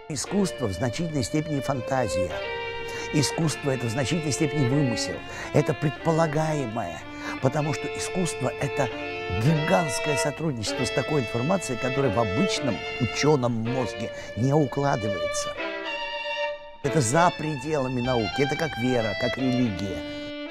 Искусство в значительной степени фантазия. Искусство – это в значительной степени вымысел. Это предполагаемое. Потому что искусство – это гигантское сотрудничество с такой информацией, которая в обычном ученом мозге не укладывается. Это за пределами науки. Это как вера, как религия.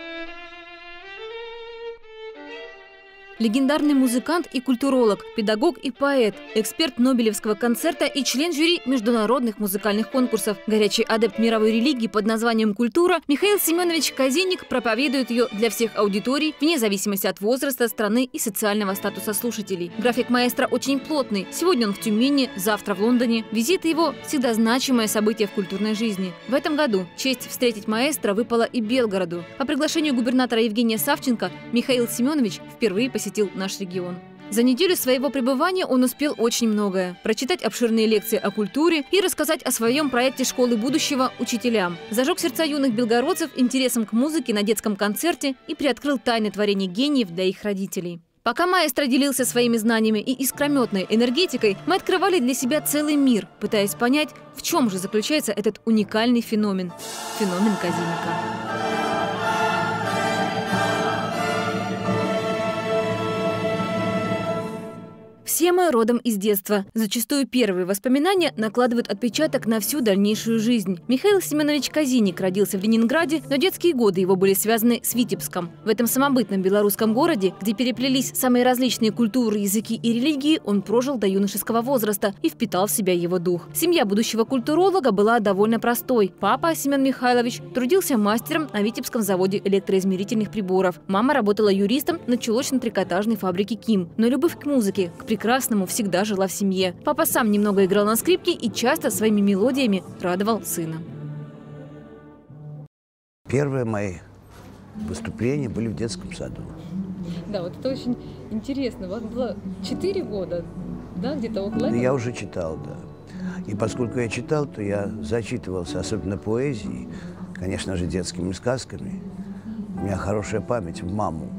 Легендарный музыкант и культуролог, педагог и поэт, эксперт Нобелевского концерта и член жюри международных музыкальных конкурсов, горячий адепт мировой религии под названием «Культура», Михаил Семенович Казинник проповедует ее для всех аудиторий, вне зависимости от возраста, страны и социального статуса слушателей. График маэстро очень плотный. Сегодня он в Тюмени, завтра в Лондоне. Визиты его – всегда значимое событие в культурной жизни. В этом году честь встретить маэстро выпала и Белгороду. По приглашению губернатора Евгения Савченко Михаил Семенович впервые посетил наш регион. За неделю своего пребывания он успел очень многое. Прочитать обширные лекции о культуре и рассказать о своем проекте школы будущего учителям. Зажег сердца юных белгородцев интересом к музыке на детском концерте и приоткрыл тайны творений гениев для их родителей. Пока маэстро делился своими знаниями и искрометной энергетикой, мы открывали для себя целый мир, пытаясь понять, в чем же заключается этот уникальный феномен – феномен Казинника. Все мы родом из детства. Зачастую первые воспоминания накладывают отпечаток на всю дальнейшую жизнь. Михаил Семенович Казинник родился в Ленинграде, но детские годы его были связаны с Витебском. В этом самобытном белорусском городе, где переплелись самые различные культуры, языки и религии, он прожил до юношеского возраста и впитал в себя его дух. Семья будущего культуролога была довольно простой. Папа, Семен Михайлович, трудился мастером на Витебском заводе электроизмерительных приборов. Мама работала юристом на чулочно-трикотажной фабрике «Ким». Но любовь к музыке, к прекрасному всегда жила в семье. Папа сам немного играл на скрипке и часто своими мелодиями радовал сына. Первые мои выступления были в детском саду. Да, вот это очень интересно. Вам было 4 года, да, где-то около этого? Я уже читал, да. И поскольку я читал, то я зачитывался, особенно поэзией, конечно же, детскими сказками. У меня хорошая память в маму.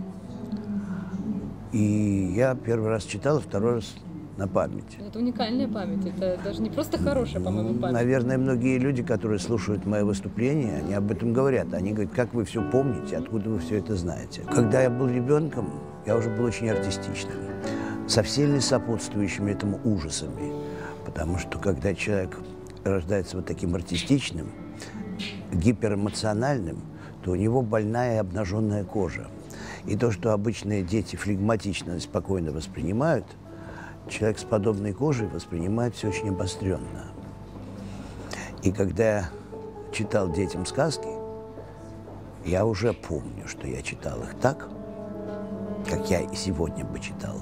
И я первый раз читал, а второй раз на память. Это уникальная память, это даже не просто хорошая, по-моему, память. Наверное, многие люди, которые слушают мои выступления, они об этом говорят. Они говорят, как вы все помните, откуда вы все это знаете. Когда я был ребенком, я уже был очень артистичным, со всеми сопутствующими этому ужасами. Потому что когда человек рождается вот таким артистичным, гиперэмоциональным, то у него больная и обнаженная кожа. И то, что обычные дети флегматично и спокойно воспринимают, человек с подобной кожей воспринимает все очень обостренно. И когда я читал детям сказки, я уже помню, что я читал их так, как я и сегодня бы читал.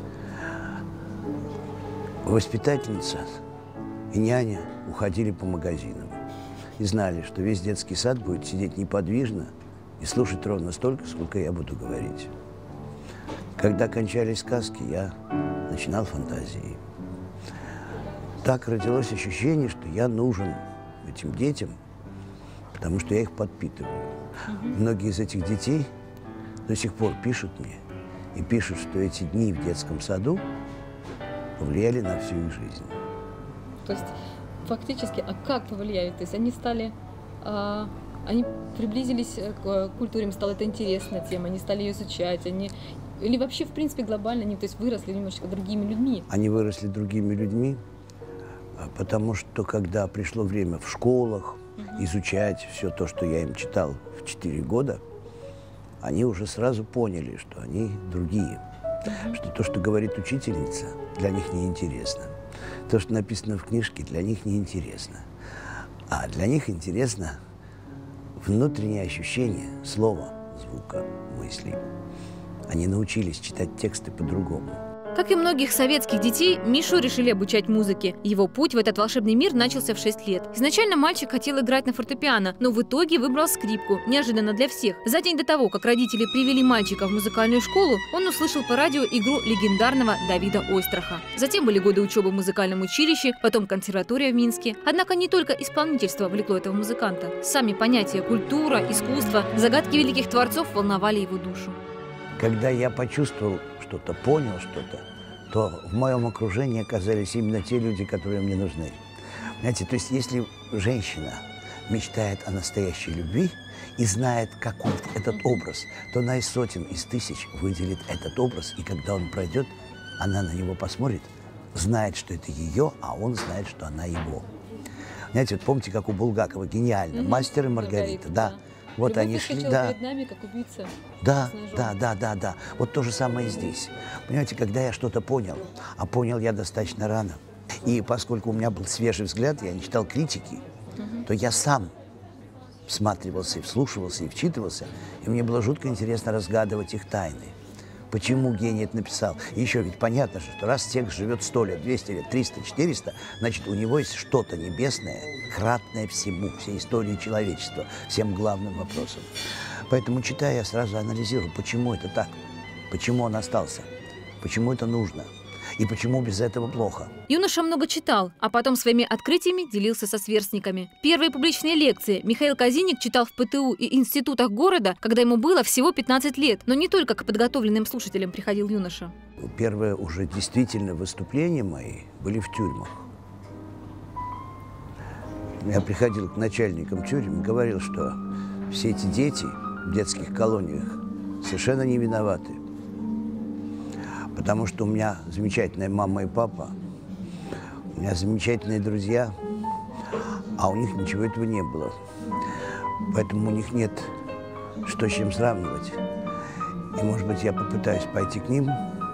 Воспитательница и няня уходили по магазинам и знали, что весь детский сад будет сидеть неподвижно и слушать ровно столько, сколько я буду говорить. Когда кончались сказки, я начинал фантазии. Так родилось ощущение, что я нужен этим детям, потому что я их подпитываю. Многие из этих детей до сих пор пишут мне и пишут, что эти дни в детском саду повлияли на всю их жизнь. То есть фактически, а как повлияют? То есть они стали... Они приблизились к культуре, им стала это интересная тема, они стали ее изучать, или вообще, в принципе, глобально они, то есть, выросли немножечко другими людьми? Они выросли другими людьми, потому что, когда пришло время в школах изучать все то, что я им читал в 4 года, они уже сразу поняли, что они другие, что то, что говорит учительница, для них неинтересно, то, что написано в книжке, для них неинтересно, а для них интересно внутреннее ощущение слова, звука, мыслей. Они научились читать тексты по-другому. Как и многих советских детей, Мишу решили обучать музыке. Его путь в этот волшебный мир начался в 6 лет. Изначально мальчик хотел играть на фортепиано, но в итоге выбрал скрипку, неожиданно для всех. За день до того, как родители привели мальчика в музыкальную школу, он услышал по радио игру легендарного Давида Ойстраха. Затем были годы учебы в музыкальном училище, потом консерватория в Минске. Однако не только исполнительство влекло этого музыканта. Сами понятия культура, искусство, загадки великих творцов волновали его душу. Когда я почувствовал что-то, понял что-то, то в моем окружении оказались именно те люди, которые мне нужны. Знаете, то есть если женщина мечтает о настоящей любви и знает какой этот образ, то она из сотен, из тысяч выделит этот образ, и когда он пройдет, она на него посмотрит, знает, что это ее, а он знает, что она его. Знаете, вот помните, как у Булгакова, гениально, «Мастер и Маргарита», да. Вот Любовь они шли, выскочила да. перед нами, как убийца. Да. Вот то же самое здесь. Понимаете, когда я что-то понял, а понял я достаточно рано, и поскольку у меня был свежий взгляд, я не читал критики, то я сам всматривался и вслушивался, и вчитывался, и мне было жутко интересно разгадывать их тайны. Почему гений это написал? И еще ведь понятно, что раз текст живет 100 лет, 200 лет, 300, 400, значит, у него есть что-то небесное, кратное всему, всей истории человечества, всем главным вопросам. Поэтому, читая, я сразу анализирую, почему это так, почему он остался, почему это нужно. И почему без этого плохо? Юноша много читал, а потом своими открытиями делился со сверстниками. Первые публичные лекции Михаил Казинник читал в ПТУ и институтах города, когда ему было всего 15 лет. Но не только к подготовленным слушателям приходил юноша. Первые уже действительно выступления мои были в тюрьмах. Я приходил к начальникам тюрем и говорил, что все эти дети в детских колониях совершенно не виноваты. Потому что у меня замечательная мама и папа, у меня замечательные друзья, а у них ничего этого не было. Поэтому у них нет что с чем сравнивать. И, может быть, я попытаюсь пойти к ним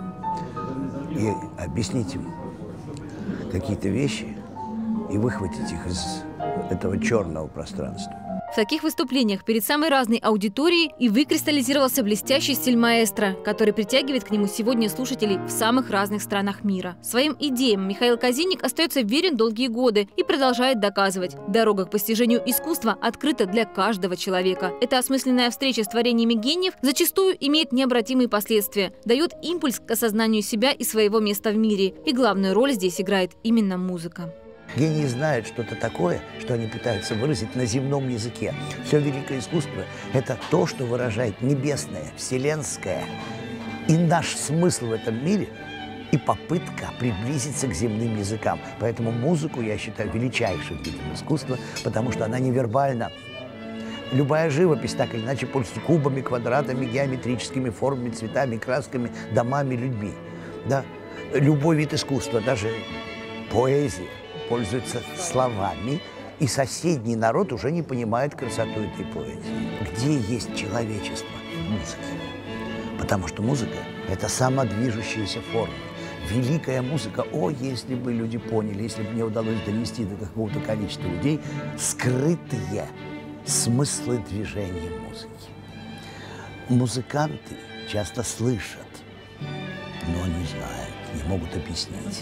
и объяснить им какие-то вещи и выхватить их из этого черного пространства. В таких выступлениях перед самой разной аудиторией и выкристаллизировался блестящий стиль маэстро, который притягивает к нему сегодня слушателей в самых разных странах мира. Своим идеям Михаил Казинник остается верен долгие годы и продолжает доказывать: дорога к постижению искусства открыта для каждого человека. Эта осмысленная встреча с творениями гениев зачастую имеет необратимые последствия, дает импульс к осознанию себя и своего места в мире. И главную роль здесь играет именно музыка. Гении знают что-то такое, что они пытаются выразить на земном языке. Все великое искусство – это то, что выражает небесное, вселенское. И наш смысл в этом мире и попытка приблизиться к земным языкам. Поэтому музыку я считаю величайшим видом искусства, потому что она невербальна. Любая живопись так или иначе пользуется кубами, квадратами, геометрическими формами, цветами, красками, домами, людьми. Да? Любой вид искусства, даже поэзия, пользуется словами, и соседний народ уже не понимает красоту этой поэзии. Где есть человечество? В музыке. Потому что музыка – это самодвижущаяся форма. Великая музыка, если бы люди поняли, если бы мне удалось донести до какого-то количества людей скрытые смыслы движения музыки. Музыканты часто слышат, но не знают, не могут объяснить.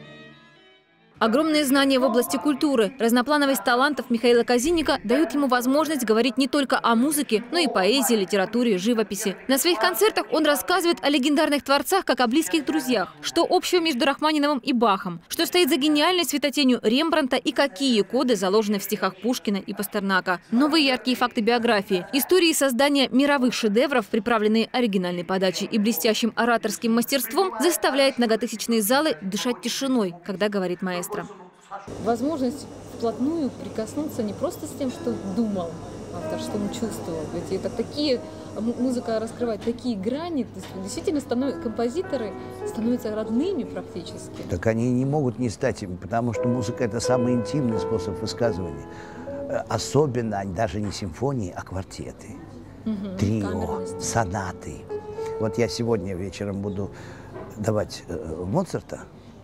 Огромные знания в области культуры, разноплановость талантов Михаила Казинника дают ему возможность говорить не только о музыке, но и поэзии, литературе, живописи. На своих концертах он рассказывает о легендарных творцах, как о близких друзьях. Что общего между Рахманиновым и Бахом? Что стоит за гениальной светотенью Рембрандта и какие коды заложены в стихах Пушкина и Пастернака? Новые яркие факты биографии. Истории создания мировых шедевров, приправленные оригинальной подачей и блестящим ораторским мастерством, заставляет многотысячные залы дышать тишиной, когда говорит маэстро. Возможность вплотную прикоснуться не просто с тем, что думал автор, что он чувствовал. Ведь это такие, музыка раскрывает такие грани, то есть действительно композиторы становятся родными практически. Так они не могут не стать ими, потому что музыка – это самый интимный способ высказывания. Особенно даже не симфонии, а квартеты, трио, сонаты. Вот я сегодня вечером буду давать Моцарта,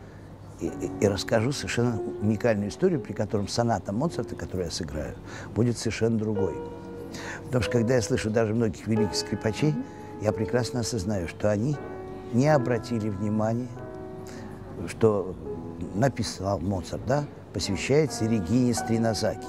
и расскажу совершенно уникальную историю, при котором соната Моцарта, которую я сыграю, будет совершенно другой. Потому что когда я слышу даже многих великих скрипачей, я прекрасно осознаю, что они не обратили внимания, что написал Моцарт, да, посвящается Регине Стринозаки.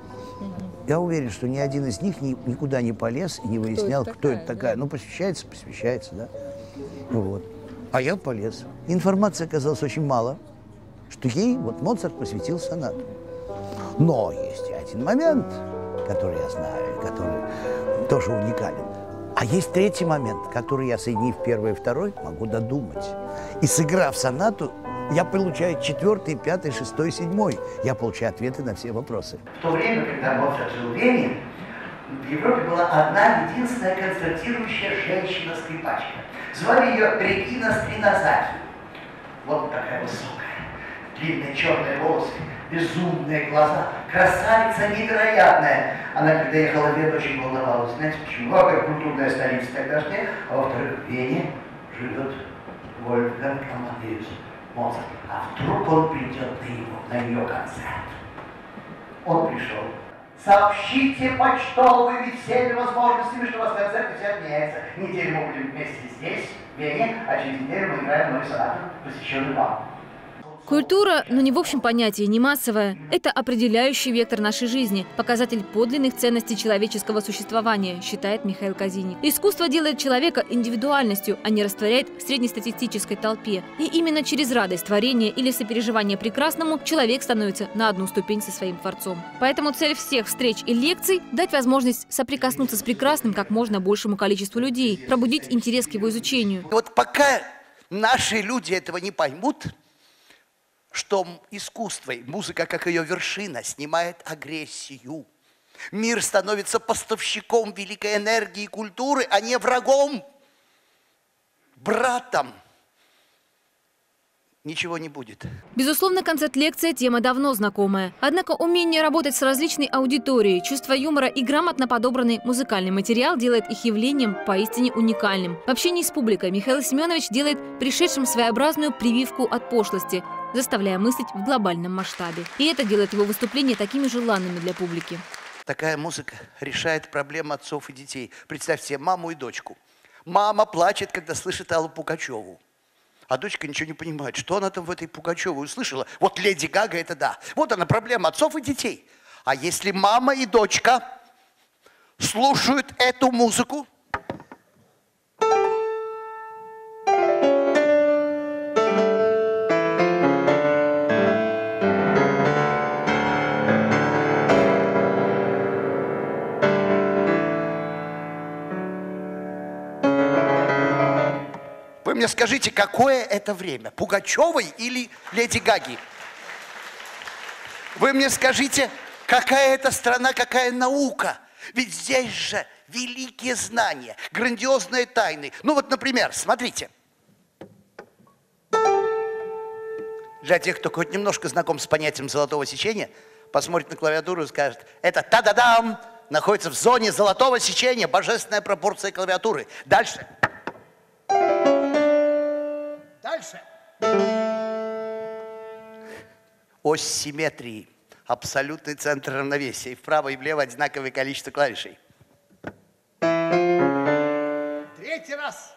Я уверен, что ни один из них никуда не полез и не выяснял, кто это такая. Ну, посвящается, да. Вот. А я полез. Информации оказалось очень мало, что ей вот Моцарт посвятил сонату. Но есть и один момент, который я знаю, который тоже уникален. А есть третий момент, который я, соединив первый и второй, могу додумать. И сыграв сонату, Я получаю 4, 5, 6, 7. Я получаю ответы на все вопросы. В то время, когда Моцарт жил в Вене, в Европе была одна единственная концертирующая женщина-скрипачка. Звали ее Регина Стринозаки. Вот такая высокая, длинные черные волосы, безумные глаза, красавица невероятная. Она, когда ехала в Вену, очень волновалась. Знаете почему? Во-первых, культурная столица тогдашняя, а во-вторых, в Вене живет Вольфганг Амадеус Моцарт. А вдруг он придет на ее концерт? Он пришел. Сообщите почтовыми всеми возможностями, что у вас концерт все отменяется. Неделю мы будем вместе здесь, в Вене, а через неделю мы играем новый сонату, посвященный вам. Культура, но не в общем понятии, не массовая. Это определяющий вектор нашей жизни, показатель подлинных ценностей человеческого существования, считает Михаил Казинник. Искусство делает человека индивидуальностью, а не растворяет в среднестатистической толпе. И именно через радость творения или сопереживание прекрасному человек становится на одну ступень со своим творцом. Поэтому цель всех встреч и лекций – дать возможность соприкоснуться с прекрасным как можно большему количеству людей, пробудить интерес к его изучению. Вот пока наши люди этого не поймут, что искусство, музыка как ее вершина, снимает агрессию. Мир становится поставщиком великой энергии и культуры, а не врагом, братом. Ничего не будет. Безусловно, концерт-лекция – тема давно знакомая. Однако умение работать с различной аудиторией, чувство юмора и грамотно подобранный музыкальный материал делает их явлением поистине уникальным. В общении с публикой Михаил Семенович делает пришедшим своеобразную прививку от пошлости, заставляя мыслить в глобальном масштабе. И это делает его выступления такими желанными для публики. Такая музыка решает проблемы отцов и детей. Представьте себе маму и дочку. Мама плачет, когда слышит Аллу Пугачеву. А дочка ничего не понимает, что она там в этой Пугачевой услышала. Вот Леди Гага, это да. Вот она проблема отцов и детей. А если мама и дочка слушают эту музыку, вы мне скажите, какое это время? Пугачевой или Леди Гаги? Вы мне скажите, какая это страна, какая наука? Ведь здесь же великие знания, грандиозные тайны. Ну вот, например, смотрите. Для тех, кто хоть немножко знаком с понятием золотого сечения, посмотрит на клавиатуру и скажет, это та-да-дам, находится в зоне золотого сечения, божественная пропорция клавиатуры. Дальше. Дальше. Ось симметрии. Абсолютный центр равновесия. И вправо, и влево одинаковое количество клавишей. Третий раз.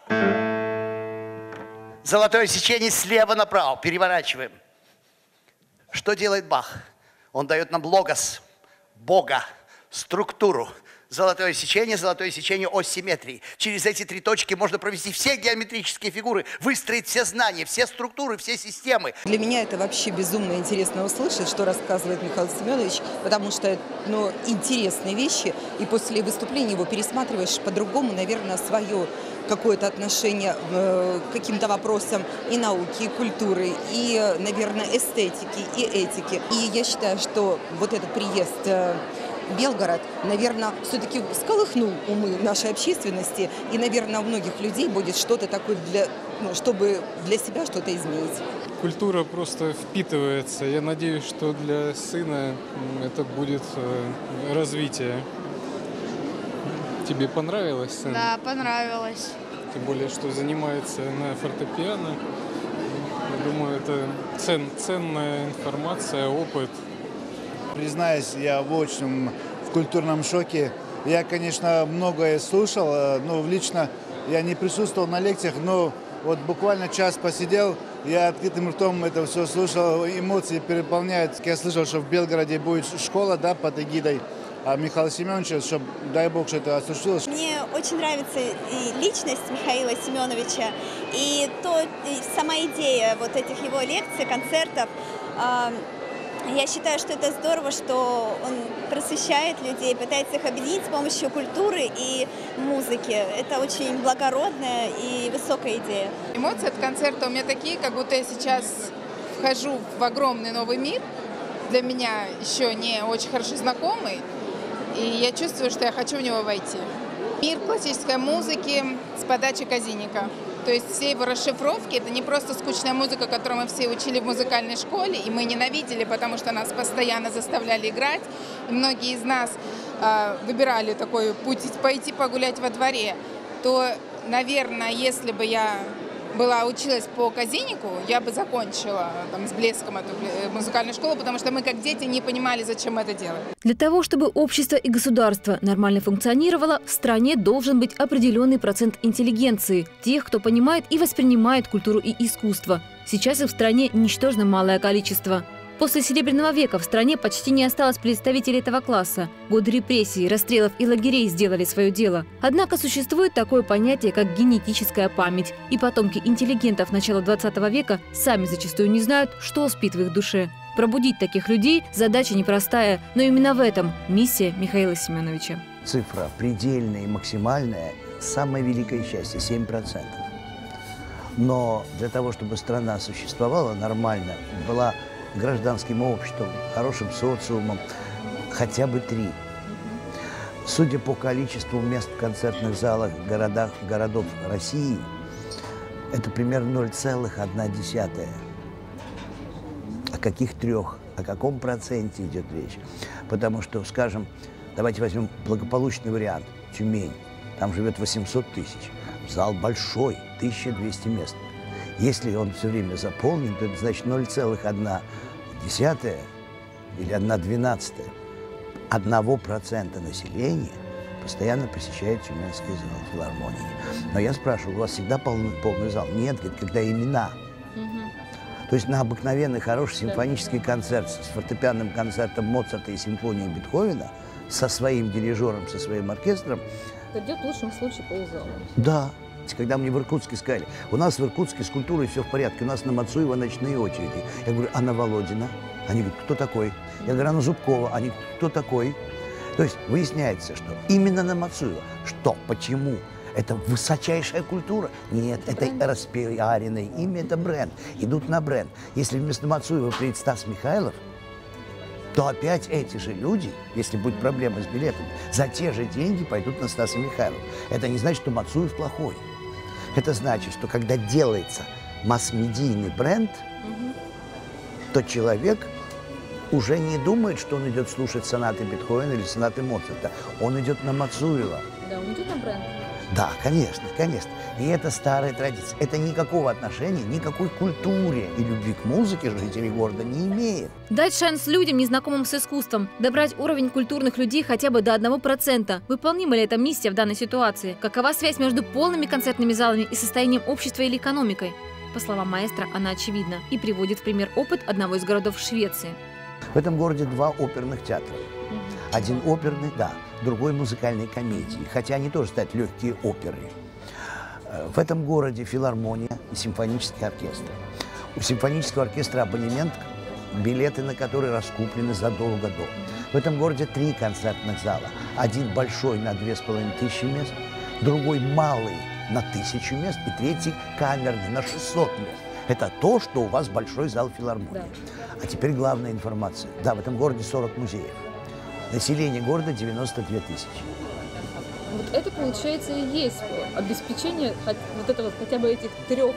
Золотое сечение слева направо. Переворачиваем. Что делает Бах? Он дает нам логос, Бога, структуру. Золотое сечение, ось симметрии. Через эти три точки можно провести все геометрические фигуры, выстроить все знания, все структуры, все системы. Для меня это вообще безумно интересно услышать, что рассказывает Михаил Семенович, потому что интересные вещи, и после выступления его пересматриваешь по-другому, наверное, свое какое-то отношение к каким-то вопросам и науки, и культуры, и, наверное, эстетики, и этики. И я считаю, что вот этот приезд Белгород, наверное, все-таки всколыхнул умы нашей общественности, и, наверное, у многих людей будет что-то такое, чтобы для себя что-то изменить. Культура просто впитывается. Я надеюсь, что для сына это будет развитие. Тебе понравилось, сын? Да, понравилось. Тем более, что занимается на фортепиано. Я думаю, это ценная информация, опыт. Признаюсь, я в культурном шоке. Я, конечно, многое слушал, но лично я не присутствовал на лекциях, но вот буквально час посидел, я открытым ртом это все слушал, эмоции переполняют. Я слышал, что в Белгороде будет школа, да, под эгидой Михаила Семеновича, чтобы, дай бог, что это осуществилось. Мне очень нравится и личность Михаила Семеновича, и сама идея вот этих его лекций, концертов. Я считаю, что это здорово, что он просвещает людей, пытается их объединить с помощью культуры и музыки. Это очень благородная и высокая идея. Эмоции от концерта у меня такие, как будто я сейчас вхожу в огромный новый мир, для меня еще не очень хорошо знакомый, и я чувствую, что я хочу в него войти. Мир классической музыки с подачи Казиника. То есть все его расшифровки — это не просто скучная музыка, которую мы все учили в музыкальной школе, и мы ненавидели, потому что нас постоянно заставляли играть. И многие из нас выбирали такой путь — пойти погулять во дворе. То, наверное, если бы я училась по Казинику, я бы закончила там с блеском эту музыкальную школу, потому что мы, как дети, не понимали, зачем мы это делаем. Для того, чтобы общество и государство нормально функционировало, в стране должен быть определенный процент интеллигенции, тех, кто понимает и воспринимает культуру и искусство. Сейчас их в стране ничтожно малое количество. После Серебряного века в стране почти не осталось представителей этого класса. Годы репрессий, расстрелов и лагерей сделали свое дело. Однако существует такое понятие, как генетическая память. И потомки интеллигентов начала 20 века сами зачастую не знают, что спит в их душе. Пробудить таких людей – задача непростая, но именно в этом миссия Михаила Семеновича. Цифра предельная и максимальная – самое великое счастье – 7%. Но для того, чтобы страна существовала нормально, была гражданским обществом, хорошим социумом, хотя бы 3. Судя по количеству мест в концертных залах городов России, это примерно 0,1. О каких 3? О каком проценте идет речь? Потому что, скажем, давайте возьмем благополучный вариант – Тюмень. Там живет 800 тысяч. Зал большой, 1200 мест. Если он все время заполнен, то это значит 0,1 или 1/12 1% населения постоянно посещает Тюменский зал филармонии. Но я спрашиваю, у вас всегда полный зал? Нет, говорит, когда имена. То есть на обыкновенный хороший симфонический концерт с фортепианным концертом Моцарта и симфонией Бетховена со своим дирижером, со своим оркестром. Идет в лучшем случае ползала. Да. Когда мне в Иркутске сказали, у нас в Иркутске с культурой все в порядке, у нас на Мацуева ночные очереди. Я говорю, а на Володина? Они говорят, кто такой? Я говорю, а на Зубкова? Они говорят, кто такой? То есть выясняется, что именно на Мацуева. Что? Почему? Это высочайшая культура? Нет, это распиаренное имя, это бренд. Идут на бренд. Если вместо Мацуева приедет Стас Михайлов, то опять эти же люди, если будет проблема с билетами, за те же деньги пойдут на Стаса Михайлова. Это не значит, что Мацуев плохой. Это значит, что когда делается масс-медийный бренд, то человек уже не думает, что он идет слушать сонаты Бетховена или сонаты Моцарта. Он идет на Мацуева. Да, он идет на бренд. Да, конечно, конечно. И это старая традиция. Это никакого отношения, никакой культуре и любви к музыке жители города не имеет. Дать шанс людям, незнакомым с искусством, добрать уровень культурных людей хотя бы до 1%. Выполнима ли эта миссия в данной ситуации? Какова связь между полными концертными залами и состоянием общества или экономикой? По словам маэстро, она очевидна и приводит в пример опыт одного из городов Швеции. В этом городе 2 оперных театра. Один оперный, да, другой музыкальной комедии, хотя они тоже, кстати, легкие оперы. В этом городе филармония и симфонический оркестр. У симфонического оркестра абонемент, билеты на которые раскуплены задолго до. В этом городе 3 концертных зала. Один большой на 2500 мест, другой малый на 1000 мест и третий камерный на 600 мест. Это то, что у вас большой зал филармонии. Да. А теперь главная информация. Да, в этом городе 40 музеев. Население города 92 тысячи. Вот это, получается, и есть обеспечение вот этого, хотя бы этих 3%.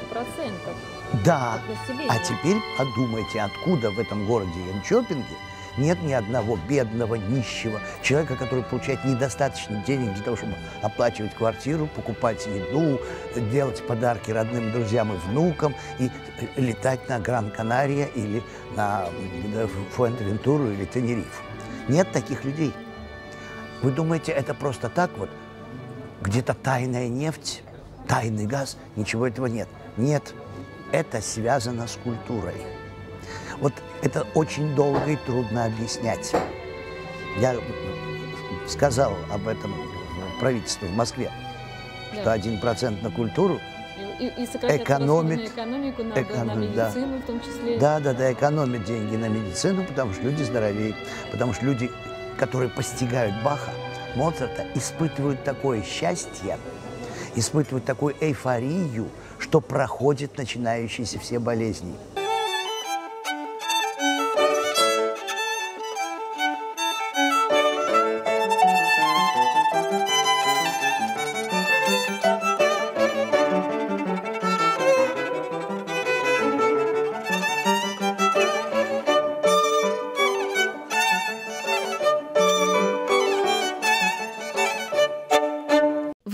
Да. А теперь подумайте, откуда в этом городе Янчопинге нет ни одного бедного, нищего человека, который получает недостаточно денег для того, чтобы оплачивать квартиру, покупать еду, делать подарки родным, друзьям и внукам и летать на Гран-Канария или на Фуэнтевентуру или Тенерифу. Нет таких людей. Вы думаете, это просто так вот? Где-то тайная нефть, тайный газ? Ничего этого нет. Нет, это связано с культурой. Вот это очень долго и трудно объяснять. Я сказал об этом правительству в Москве, что 1% на культуру экономит экономику, на медицину в том числе. Да, экономит деньги на медицину, потому что люди здоровеют, потому что люди, которые постигают Баха, Моцарта, испытывают такое счастье, испытывают такую эйфорию, что проходят начинающиеся все болезни.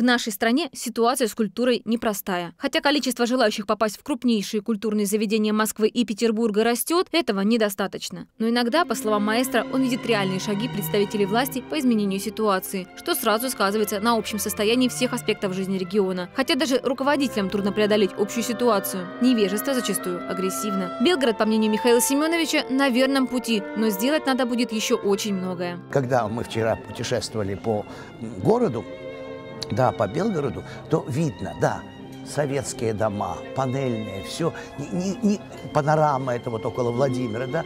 нашей стране ситуация с культурой непростая. Хотя количество желающих попасть в крупнейшие культурные заведения Москвы и Петербурга растет, этого недостаточно. Но иногда, по словам маэстро, он видит реальные шаги представителей власти по изменению ситуации, что сразу сказывается на общем состоянии всех аспектов жизни региона. Хотя даже руководителям трудно преодолеть общую ситуацию. Невежество зачастую агрессивно. Белгород, по мнению Михаила Семеновича, на верном пути, но сделать надо будет еще очень многое. Когда мы вчера путешествовали по городу, да, по Белгороду, то видно, да, советские дома, панельные, все, панорама это вот около Владимира, да,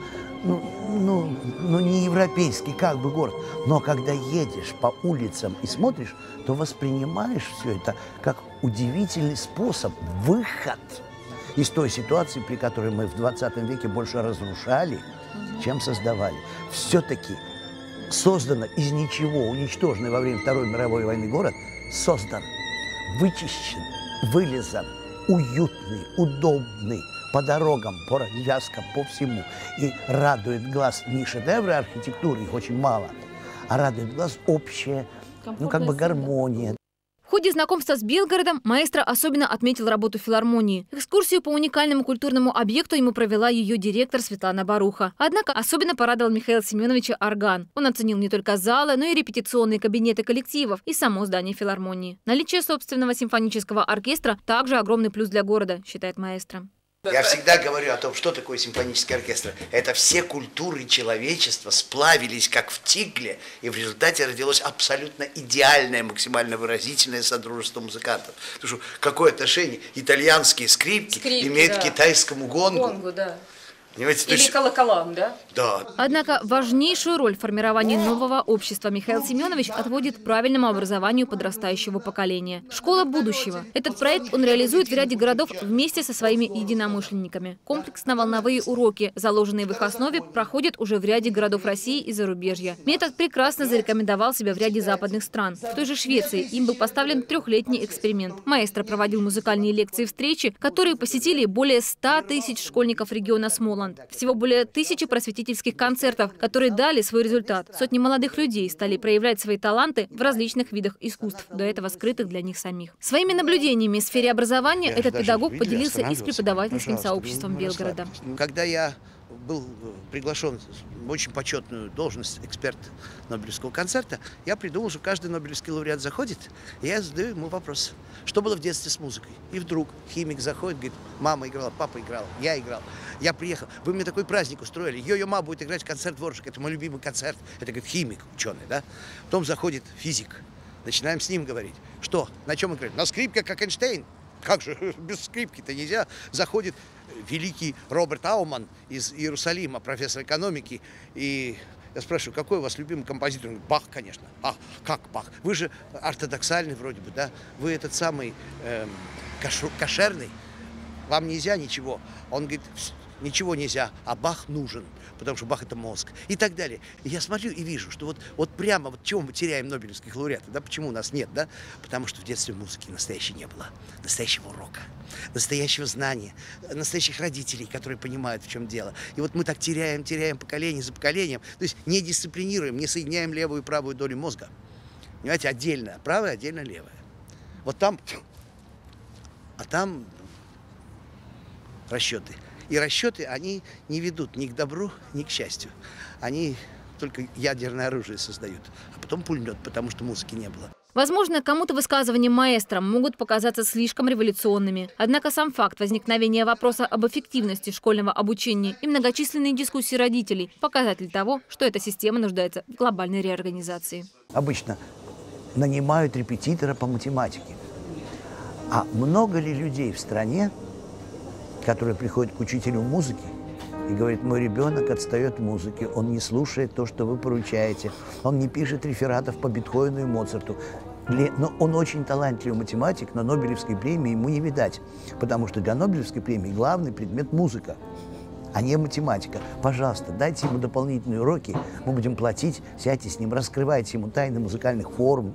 ну не европейский как бы город, но когда едешь по улицам и смотришь, то воспринимаешь все это как удивительный способ, выход из той ситуации, при которой мы в 20 веке больше разрушали, чем создавали. Все-таки создано из ничего, уничтоженный во время Второй мировой войны город, создан, вычищен, вылизан, уютный, удобный, по дорогам, по развязкам, по всему. И радует глаз не шедевры архитектуры, их очень мало, а радует глаз общая, ну как бы гармония. В ходе знакомства с Белгородом маэстро особенно отметил работу филармонии. Экскурсию по уникальному культурному объекту ему провела ее директор Светлана Баруха. Однако особенно порадовал Михаила Семеновича орган. Он оценил не только залы, но и репетиционные кабинеты коллективов и само здание филармонии. Наличие собственного симфонического оркестра также огромный плюс для города, считает маэстро. Я всегда говорю о том, что такое симфонический оркестр. Это все культуры человечества сплавились, как в тигле, и в результате родилось абсолютно идеальное, максимально выразительное содружество музыкантов. Потому что какое отношение итальянские скрипки имеют к китайскому гонгу? Да. Понимаете, или колоколам, да? Да. Однако важнейшую роль в формировании нового общества Михаил Семенович отводит правильному образованию подрастающего поколения. Школа будущего. Этот проект он реализует в ряде городов вместе со своими единомышленниками. Комплексно-волновые уроки, заложенные в их основе, проходят уже в ряде городов России и зарубежья. Метод прекрасно зарекомендовал себя в ряде западных стран. В той же Швеции им был поставлен 3-летний эксперимент. Маэстро проводил музыкальные лекции-встречи, которые посетили более 100 тысяч школьников региона Смоланд. Всего более 1000 просветительских концертов, которые дали свой результат. Сотни молодых людей стали проявлять свои таланты в различных видах искусств, до этого скрытых для них самих. Своими наблюдениями в сфере образования этот педагог поделился и с преподавательским сообществом Белгорода. Когда я был приглашен в очень почетную должность эксперт Нобелевского концерта, я придумал, что каждый Нобелевский лауреат заходит, и я задаю ему вопрос, что было в детстве с музыкой. И вдруг химик заходит, говорит, мама играла, папа играл, я играл. Я приехал, вы мне такой праздник устроили, Йо-Йо Ма будет играть концерт Дворжик, это мой любимый концерт. Это, говорит, химик, ученый, да? Потом заходит физик, начинаем с ним говорить. Что, на чем он говорит? На скрипке, как Эйнштейн. Как же, без скрипки-то нельзя. Заходит великий Роберт Ауман из Иерусалима, профессор экономики, и я спрашиваю, какой у вас любимый композитор? Он говорит, Бах, конечно. А, как Бах? Вы же ортодоксальный вроде бы, да? Вы этот самый кошерный. Вам нельзя ничего. Он говорит, ничего нельзя, а Бах нужен, потому что Бах – это мозг. И так далее. И я смотрю и вижу, что вот прямо вот чего мы теряем нобелевских лауреатов, да? Почему у нас нет, да? Потому что в детстве музыки настоящей не было. Настоящего урока, настоящего знания, настоящих родителей, которые понимают, в чем дело. И вот мы так теряем поколение за поколением. То есть не дисциплинируем, не соединяем левую и правую долю мозга. Понимаете, отдельно правая, отдельно левая. Вот там, а там расчеты. И расчеты, они не ведут ни к добру, ни к счастью. Они только ядерное оружие создают, а потом пульнет, потому что музыки не было. Возможно, кому-то высказывания маэстро могут показаться слишком революционными. Однако сам факт возникновения вопроса об эффективности школьного обучения и многочисленные дискуссии родителей – показатель того, что эта система нуждается в глобальной реорганизации. Обычно нанимают репетитора по математике. А много ли людей в стране, которые приходят к учителю музыки и говорят, мой ребенок отстает в музыке, он не слушает то, что вы поручаете, он не пишет рефератов по Бетховену и Моцарту. Но он очень талантливый математик, но Нобелевской премии ему не видать, потому что для Нобелевской премии главный предмет – музыка, а не математика. Пожалуйста, дайте ему дополнительные уроки, мы будем платить, сядьте с ним, раскрывайте ему тайны музыкальных форм,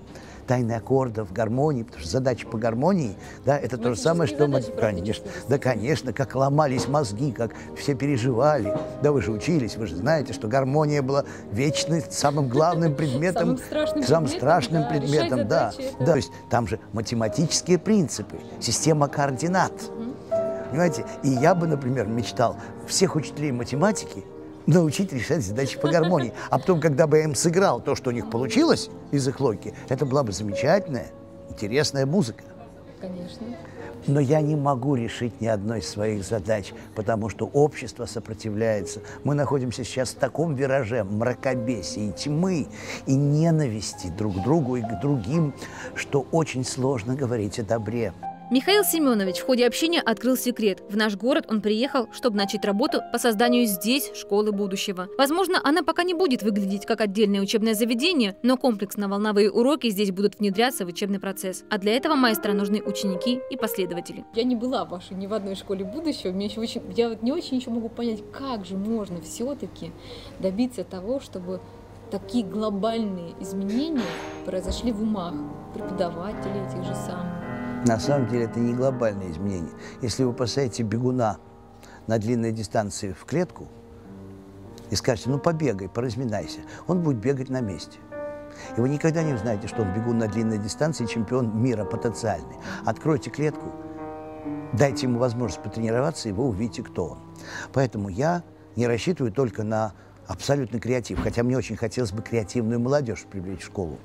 тайны аккордов, гармонии, потому что задача по гармонии, да, это то же самое, что мы, конечно, да, конечно, как ломались мозги, как все переживали. Да, вы же учились, вы же знаете, что гармония была вечной, самым главным предметом, самым страшным предметом, да. То есть там же математические принципы, система координат. Понимаете? И я бы, например, мечтал всех учителей математики научить решать задачи по гармонии. А потом, когда бы я им сыграл то, что у них получилось из их логики, это была бы замечательная, интересная музыка. Конечно. Но я не могу решить ни одной из своих задач, потому что общество сопротивляется. Мы находимся сейчас в таком вираже мракобесия и тьмы, и ненависти друг к другу и к другим, что очень сложно говорить о добре. Михаил Семенович в ходе общения открыл секрет. В наш город он приехал, чтобы начать работу по созданию здесь школы будущего. Возможно, она пока не будет выглядеть как отдельное учебное заведение, но комплексно-волновые уроки здесь будут внедряться в учебный процесс. А для этого маэстро нужны ученики и последователи. Я не была в вашей ни в одной школе будущего. Я вот не очень еще могу понять, как же можно все-таки добиться того, чтобы такие глобальные изменения произошли в умах преподавателей этих же самых. На самом деле это не глобальное изменение. Если вы посадите бегуна на длинной дистанции в клетку и скажете, ну побегай, поразминайся, он будет бегать на месте. И вы никогда не узнаете, что он бегун на длинной дистанции, чемпион мира потенциальный. Откройте клетку, дайте ему возможность потренироваться, и вы увидите, кто он. Поэтому я не рассчитываю только на абсолютный креатив, хотя мне очень хотелось бы креативную молодежь привлечь в школу.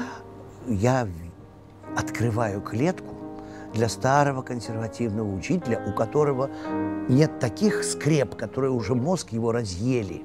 Я открываю клетку для старого консервативного учителя, у которого нет таких скреп, которые уже мозг его разъели.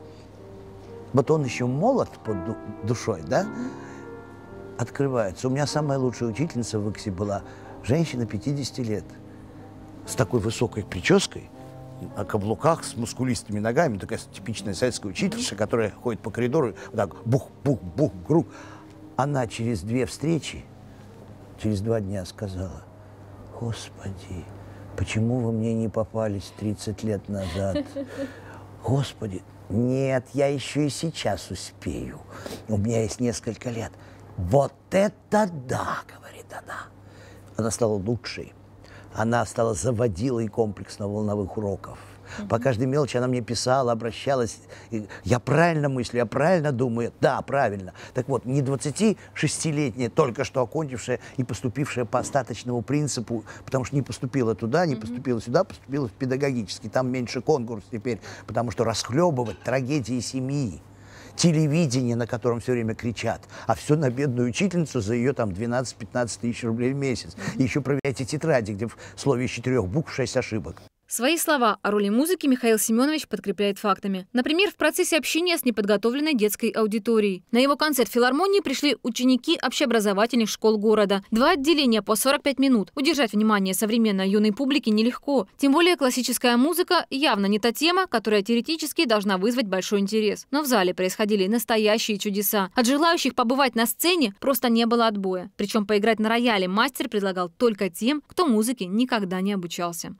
Вот он еще молод под душой, да? Открывается. У меня самая лучшая учительница в Иксе была женщина 50 лет с такой высокой прической, на каблуках, с мускулистыми ногами, такая типичная советская учительница, которая ходит по коридору, вот так бух-бух-бух, круг. Она через 2 встречи, через 2 дня сказала: «Господи, почему вы мне не попались 30 лет назад? Господи, нет, я еще и сейчас успею. У меня есть несколько лет». Вот это да, говорит она. Она стала лучшей. Она стала заводилой комплексно-волновых уроков. По каждой мелочи она мне писала, обращалась. Я правильно мыслю, я правильно думаю. Да, правильно. Так вот, не 26-летняя, только что окончившая и поступившая по остаточному принципу, потому что не поступила туда, не поступила сюда, поступила в педагогический. Там меньше конкурс теперь, потому что расхлебывать трагедии семьи, телевидение, на котором все время кричат, а все на бедную учительницу за ее там 12-15 тысяч рублей в месяц. И еще проверяйте тетради, где в слове из 4 букв 6 ошибок. Свои слова о роли музыки Михаил Семенович подкрепляет фактами. Например, в процессе общения с неподготовленной детской аудиторией. На его концерт в филармонии пришли ученики общеобразовательных школ города. 2 отделения по 45 минут. Удержать внимание современной юной публики нелегко. Тем более классическая музыка явно не та тема, которая теоретически должна вызвать большой интерес. Но в зале происходили настоящие чудеса. От желающих побывать на сцене просто не было отбоя. Причем поиграть на рояле мастер предлагал только тем, кто музыке никогда не обучался.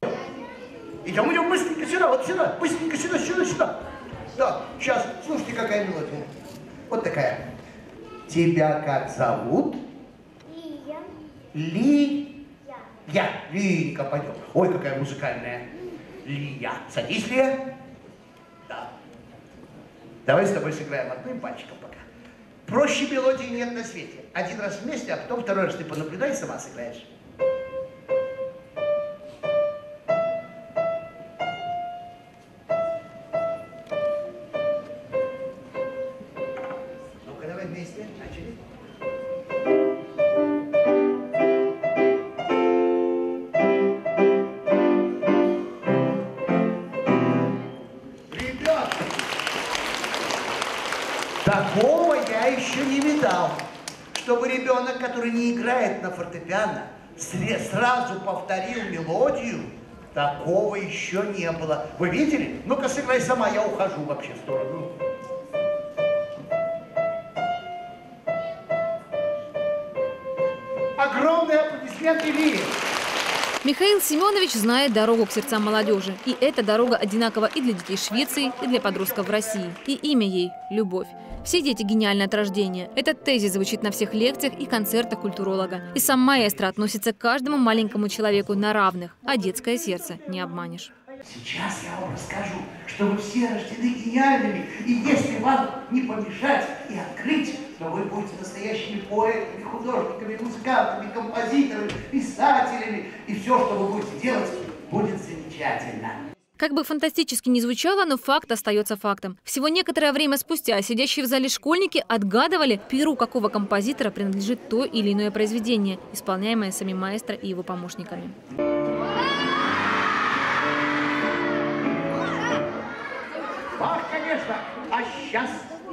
Идем быстренько сюда, вот сюда, быстренько сюда, сюда. Так, сейчас, слушайте, какая мелодия. Вот такая. Тебя как зовут? Лия. Лика, пойдем. Ой, какая музыкальная. Лия. Садись, Лия. Да. Давай с тобой сыграем одним пальчиком пока. Проще мелодии нет на свете. 1 раз вместе, а потом 2 раз ты понаблюдай, сама сыграешь. Такого я еще не видал, чтобы ребенок, который не играет на фортепиано, сразу повторил мелодию. Такого еще не было. Вы видели? Ну-ка сыграй сама, я ухожу вообще в сторону. Огромные аплодисменты Лии. Михаил Семенович знает дорогу к сердцам молодежи. И эта дорога одинакова и для детей Швеции, и для подростков в России. И имя ей – любовь. Все дети гениальны от рождения. Этот тезис звучит на всех лекциях и концертах культуролога. И сам маэстро относится к каждому маленькому человеку на равных, а детское сердце не обманешь. Сейчас я вам расскажу, что вы все рождены гениальными, и если вам не помешать и открыть, то вы будете настоящими поэтами, художниками, музыкантами, композиторами, писателями, и все, что вы будете делать, будет замечательно. Как бы фантастически ни звучало, но факт остается фактом. Всего некоторое время спустя сидящие в зале школьники отгадывали, перу какого композитора принадлежит то или иное произведение, исполняемое самим маэстро и его помощниками. Бах, конечно, а сейчас...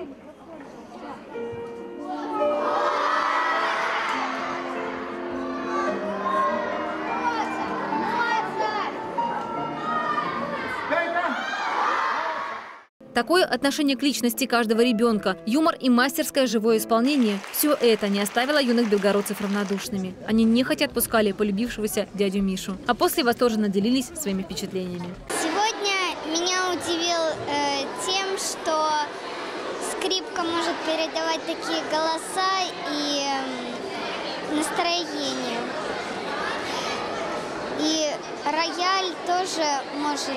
Такое отношение к личности каждого ребенка, юмор и мастерское живое исполнение – все это не оставило юных белгородцев равнодушными. Они нехотя отпускали полюбившегося дядю Мишу, а после восторженно делились своими впечатлениями. Сегодня меня удивил тем, что скрипка может передавать такие голоса и настроение. И рояль тоже может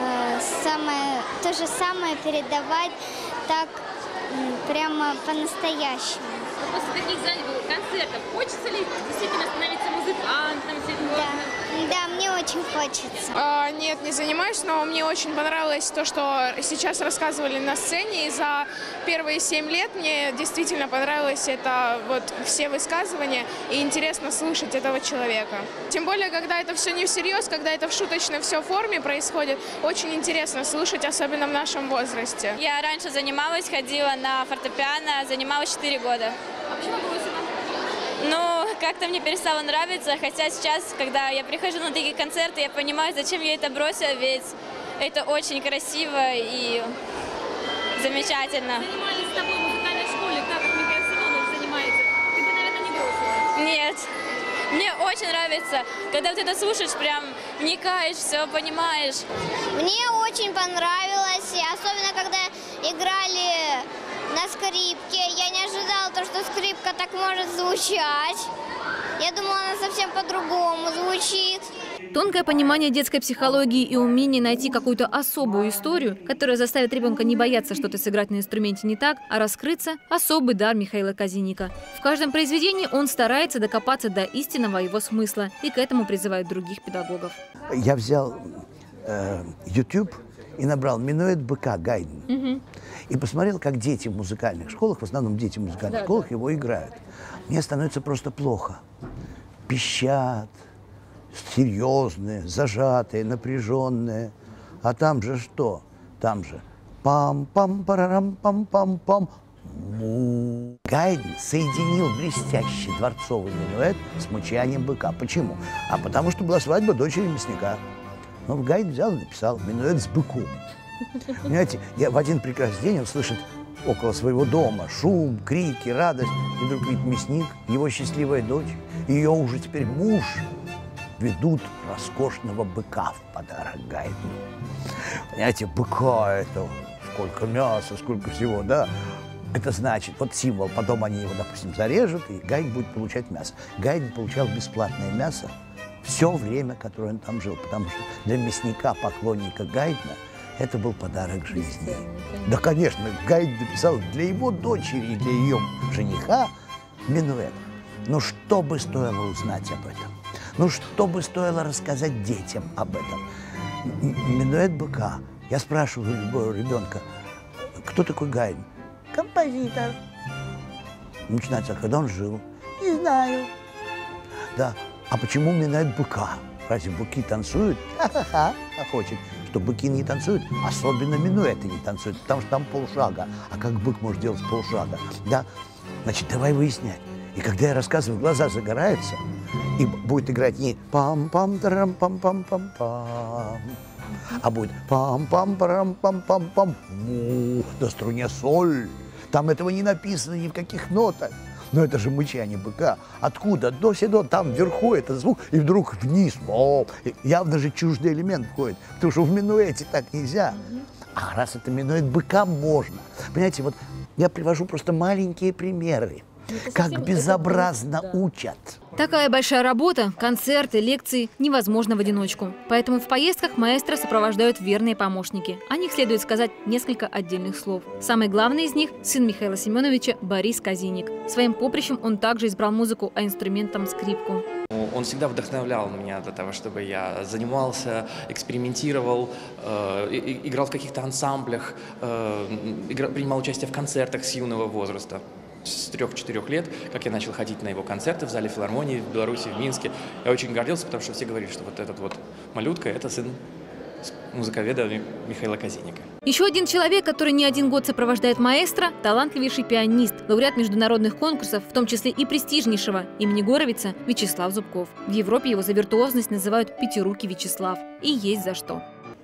то же самое передавать так прямо по-настоящему. После таких концертов хочется ли действительно становиться музыкантом? Да, мне очень хочется. Нет, не занимаюсь, но мне очень понравилось то, что сейчас рассказывали на сцене. И за первые 7 лет мне действительно понравилось это вот все высказывания. И интересно слушать этого человека. Тем более, когда это все не всерьез, когда это в шуточной все форме происходит, очень интересно слушать, особенно в нашем возрасте. Я раньше занималась, ходила на фортепиано, занималась 4 года. А почему бросила? Ну, как-то мне перестало нравиться, хотя сейчас, когда я прихожу на такие концерты, я понимаю, зачем я это бросила, ведь это очень красиво и замечательно. Занимались с тобой в музыкальной школе, так как Михаил Семенович занимается, ты бы, наверное, не бросила? Нет. Мне очень нравится, когда вот это слушаешь, прям вникаешь, все понимаешь. Мне очень понравилось, особенно когда играли на скрипке. Я не ожидала, что скрипка так может звучать. Я думала, она совсем по-другому звучит. Тонкое понимание детской психологии и умение найти какую-то особую историю, которая заставит ребенка не бояться что-то сыграть на инструменте не так, а раскрыться – особый дар Михаила Казинника. В каждом произведении он старается докопаться до истинного его смысла, и к этому призывает других педагогов. Я взял YouTube и набрал «Минуэт быка» Гайден. И посмотрел, как дети в музыкальных школах, в основном дети в музыкальных школах, его играют. Мне становится просто плохо. Пищат, серьезные, зажатые, напряженные. А там же что? Там же пам-пам-парарам-пам-пам-пам. Гайден соединил блестящий дворцовый минуэт с мычанием быка. Почему? А потому что была свадьба дочери мясника. Но Гайден взял и написал «Минуэт с быком». Понимаете, в один прекрасный день он слышит около своего дома шум, крики, радость. И вдруг видит мясник, его счастливая дочь, ее уже теперь муж ведут роскошного быка в подарок Гайдену. Понимаете, быка это сколько мяса, сколько всего, да? Это значит, вот символ, потом они его, допустим, зарежут, и Гайден будет получать мясо. Гайден получал бесплатное мясо все время, которое он там жил, потому что для мясника, поклонника Гайдена, это был подарок жизни. Да, конечно, Гайден написал для его дочери и для ее жениха минуэт. Но что бы стоило узнать об этом? Ну, что бы стоило рассказать детям об этом? Минуэт быка. Я спрашиваю любого ребенка, кто такой Гайден? Композитор. Начинается, когда он жил? Не знаю. Да, а почему минуэт быка? Разве быки танцуют? Ха-ха-ха, хочет, что быки не танцуют, особенно минуэты не танцуют, потому что там полшага. А как бык может делать полшага? Да, значит, давай выяснять. И когда я рассказываю, глаза загораются, и будет играть не пам-пам-тарам-пам-пам-пам-пам, а будет пам-пам-парам-пам-пам-пам, на струне соль. Там этого не написано ни в каких нотах. Но это же мычание быка. Откуда? До седо, там вверху это звук, и вдруг вниз. О, явно же чуждый элемент входит. Потому что в минуэте так нельзя. А раз это минуэт быка, можно. Понимаете, вот я привожу просто маленькие примеры. Как безобразно учат. Такая большая работа, концерты, лекции невозможно в одиночку. Поэтому в поездках маэстро сопровождают верные помощники. О них следует сказать несколько отдельных слов. Самый главный из них – сын Михаила Семеновича Борис Казинник. Своим поприщем он также избрал музыку, а инструментом – скрипку. Он всегда вдохновлял меня для того, чтобы я занимался, экспериментировал, играл в каких-то ансамблях, принимал участие в концертах с юного возраста. С 3-4 лет, как я начал ходить на его концерты в зале филармонии в Беларуси, в Минске. Я очень гордился, потому что все говорили, что вот этот вот малютка – это сын музыковеда Михаила Казинника. Еще один человек, который не один год сопровождает маэстро – талантливейший пианист, лауреат международных конкурсов, в том числе и престижнейшего имени Горовица Вячеслав Зубков. В Европе его за виртуозность называют «пятирукий Вячеслав». И есть за что.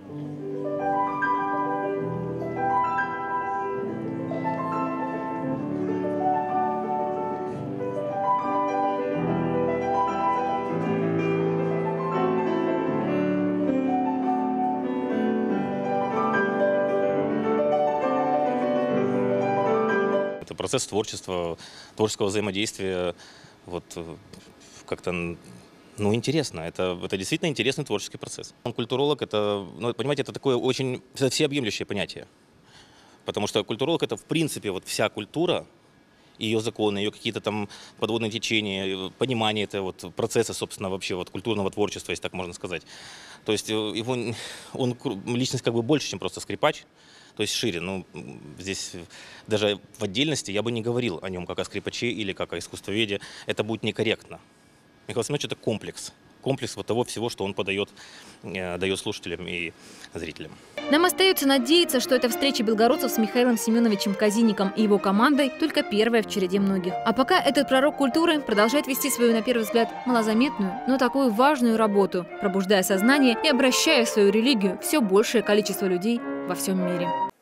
Это процесс творчества, творческого взаимодействия. Вот как-то, интересно. Это действительно интересный творческий процесс. Культуролог – это, понимаете, это такое очень всеобъемлющее понятие. Потому что культуролог – это, в принципе, вот вся культура, ее законы, ее какие-то там подводные течения, понимание этого процесса, собственно, вообще культурного творчества, если так можно сказать. То есть он личность как бы больше, чем просто скрипач. То есть шире. Здесь даже в отдельности я бы не говорил о нем как о скрипаче или как о искусствоведе. Это будет некорректно. Михаил Семенович – это комплекс. Комплекс того всего, что он дает слушателям и зрителям. Нам остается надеяться, что эта встреча белгородцев с Михаилом Семеновичем Казинником и его командой только первая в череде многих. А пока этот пророк культуры продолжает вести свою, на первый взгляд, малозаметную, но такую важную работу, пробуждая сознание и обращая в свою религию все большее количество людей во всем мире.